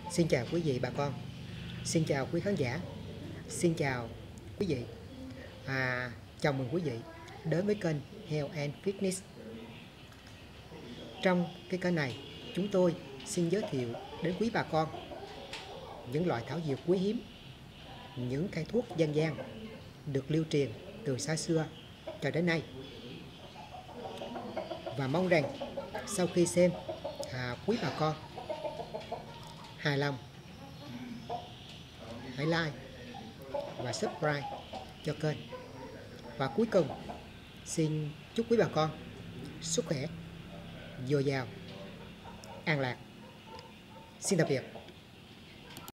Xin chào quý vị bà con, xin chào quý khán giả, xin chào quý vị. Chào mừng quý vị đến với kênh Health and Fitness. Trong cái kênh này, chúng tôi xin giới thiệu đến quý bà con những loại thảo dược quý hiếm, những cây thuốc dân gian được lưu truyền từ xa xưa cho đến nay. Và mong rằng sau khi xem, quý bà con hài lòng, hãy like và subscribe cho kênh. Và cuối cùng, xin chúc quý bà con sức khỏe, dồi dào, an lạc. Xin tạm biệt.